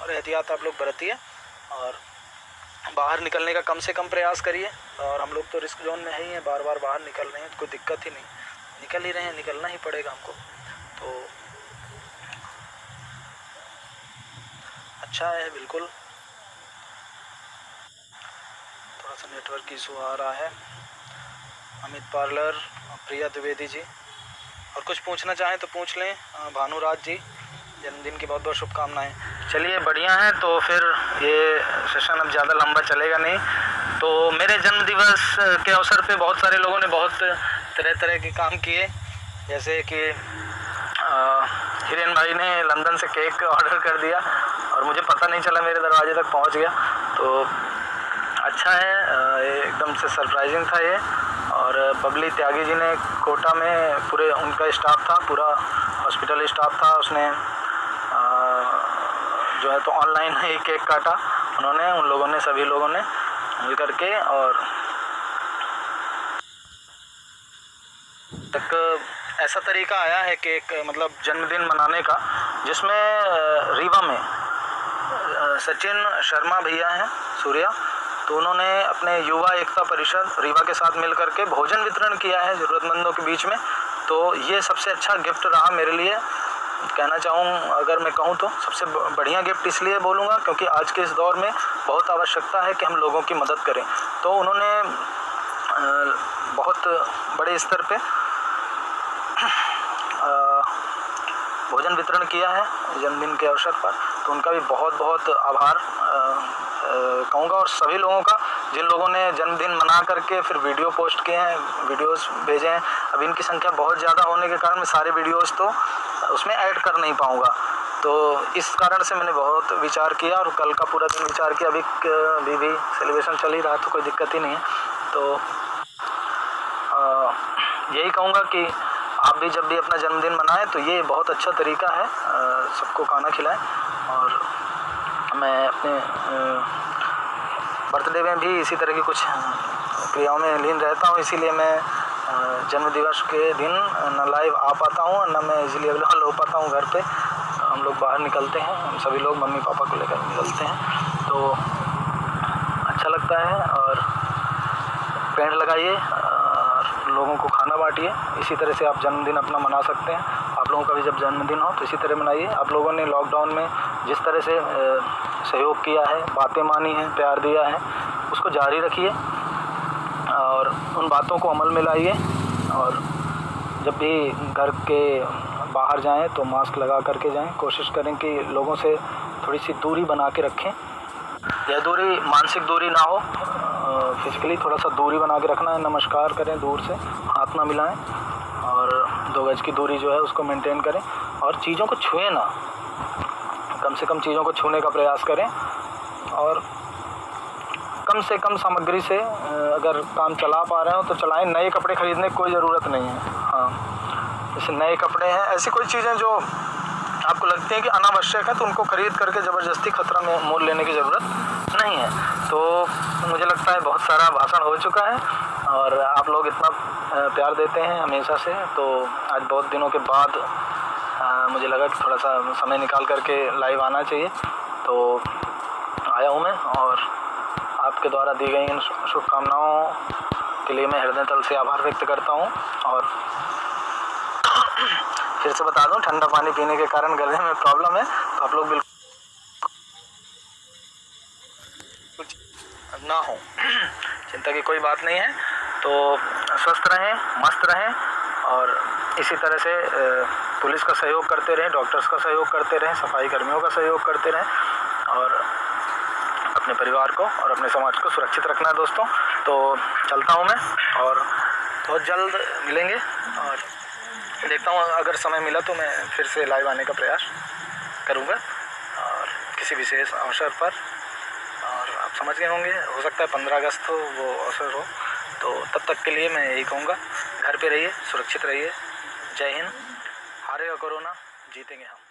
और एहतियात आप लोग बरतिए और बाहर निकलने का कम से कम प्रयास करिए। और हम लोग तो रिस्क जोन में ही हैं, बार बार बाहर निकल रहे हैं तो कोई दिक्कत ही नहीं, निकल ही रहे हैं, निकलना ही पड़ेगा हमको। तो अच्छा है, बिल्कुल। थोड़ा सा नेटवर्क इशू आ रहा है। अमित पार्लर, प्रिया द्विवेदी जी, और कुछ पूछना चाहें तो पूछ लें। भानुराज जी, जन्मदिन की बहुत बहुत शुभकामनाएं। चलिए बढ़िया है, तो फिर ये सेशन अब ज़्यादा लंबा चलेगा नहीं। तो मेरे जन्म दिवस के अवसर पे बहुत सारे लोगों ने बहुत तरह तरह के काम किए, जैसे कि हिरेन भाई ने लंदन से केक ऑर्डर कर दिया और मुझे पता नहीं चला, मेरे दरवाजे तक पहुंच गया। तो अच्छा है, एकदम से सरप्राइजिंग था ये। और बबली त्यागी जी ने कोटा में, पूरे उनका स्टाफ था, पूरा हॉस्पिटल स्टाफ था, उसने जो है तो ऑनलाइन ही केक काटा उन्होंने, उन लोगों ने, सभी लोगों ने मिल करके। और तक ऐसा तरीका आया है केक मतलब जन्मदिन मनाने का, जिसमें रीवा में सचिन शर्मा भैया हैं, सूर्या, तो उन्होंने अपने युवा एकता परिषद रीवा के साथ मिल करके भोजन वितरण किया है ज़रूरतमंदों के बीच में। तो ये सबसे अच्छा गिफ्ट रहा मेरे लिए, कहना चाहूँ, अगर मैं कहूँ तो सबसे बढ़िया गिफ्ट इसलिए बोलूँगा क्योंकि आज के इस दौर में बहुत आवश्यकता है कि हम लोगों की मदद करें। तो उन्होंने बहुत बड़े स्तर पे भोजन वितरण किया है जन्मदिन के अवसर पर, तो उनका भी बहुत बहुत आभार कहूँगा। और सभी लोगों का, जिन लोगों ने जन्मदिन मना करके फिर वीडियो पोस्ट किए हैं, वीडियोस भेजे हैं। अब इनकी संख्या बहुत ज़्यादा होने के कारण मैं सारे वीडियोस तो उसमें ऐड कर नहीं पाऊँगा, तो इस कारण से मैंने बहुत विचार किया और कल का पूरा दिन विचार किया। अभी भी सेलिब्रेशन चल ही रहा, तो कोई दिक्कत ही नहीं है। तो यही कहूँगा कि आप भी जब भी अपना जन्मदिन मनाएं तो ये बहुत अच्छा तरीका है, सबको खाना खिलाएं। और मैं अपने बर्थडे में भी इसी तरह की कुछ क्रियाओं में लीन रहता हूँ, इसीलिए मैं जन्मदिवस के दिन न लाइव आ पाता हूँ, न मैं इजीली अवेलेबल हो पाता हूँ घर पे। हम लोग बाहर निकलते हैं, हम सभी लोग मम्मी पापा को लेकर निकलते हैं, तो अच्छा लगता है। और पेड़ लगाइए, लोगों को खाना बांटिए, इसी तरह से आप जन्मदिन अपना मना सकते हैं। आप लोगों का भी जब जन्मदिन हो तो इसी तरह मनाइए। आप लोगों ने लॉकडाउन में जिस तरह से सहयोग किया है, बातें मानी हैं, प्यार दिया है, उसको जारी रखिए और उन बातों को अमल में लाइए। और जब भी घर के बाहर जाएं तो मास्क लगा करके जाएं। कोशिश करें कि लोगों से थोड़ी सी दूरी बना के रखें। यह दूरी मानसिक दूरी ना हो, फिजिकली थोड़ा सा दूरी बना के रखना है। नमस्कार करें दूर से, हाथ ना मिलाएं, और 2 गज की दूरी जो है उसको मेंटेन करें। और चीज़ों को छुएं ना, कम से कम चीज़ों को छूने का प्रयास करें। और कम से कम सामग्री से अगर काम चला पा रहे हो तो चलाएं। नए कपड़े खरीदने की कोई ज़रूरत नहीं है। हाँ, जैसे नए कपड़े हैं, ऐसी कोई चीज़ें जो आपको लगती हैं कि अनावश्यक है तो उनको खरीद करके ज़बरदस्ती खतरा में मोल लेने की ज़रूरत नहीं है। तो मुझे लगता है बहुत सारा भाषण हो चुका है और आप लोग इतना प्यार देते हैं हमेशा से, तो आज बहुत दिनों के बाद मुझे लगा कि थोड़ा सा समय निकाल करके लाइव आना चाहिए, तो आया हूँ मैं। और आपके द्वारा दी गई इन शुभकामनाओं के लिए मैं हृदय तल से आभार व्यक्त करता हूँ। और फिर से बता दूं, ठंडा पानी पीने के कारण गले में प्रॉब्लम है, तो आप लोग बिल्कुल ना हो, चिंता की कोई बात नहीं है। तो स्वस्थ रहें, मस्त रहें और इसी तरह से पुलिस का सहयोग करते रहें, डॉक्टर्स का सहयोग करते रहें, सफाई कर्मियों का सहयोग करते रहें और अपने परिवार को और अपने समाज को सुरक्षित रखना है दोस्तों। तो चलता हूँ मैं और बहुत जल्द मिलेंगे, और देखता हूँ अगर समय मिला तो मैं फिर से लाइव आने का प्रयास करूँगा और किसी विशेष अवसर पर। और आप समझ गए होंगे, हो सकता है 15 अगस्त हो वो अवसर हो, तो तब तक के लिए मैं यही कहूँगा, घर पे रहिए, सुरक्षित रहिए। जय हिंद। हारेगा कोरोना, जीतेंगे हम।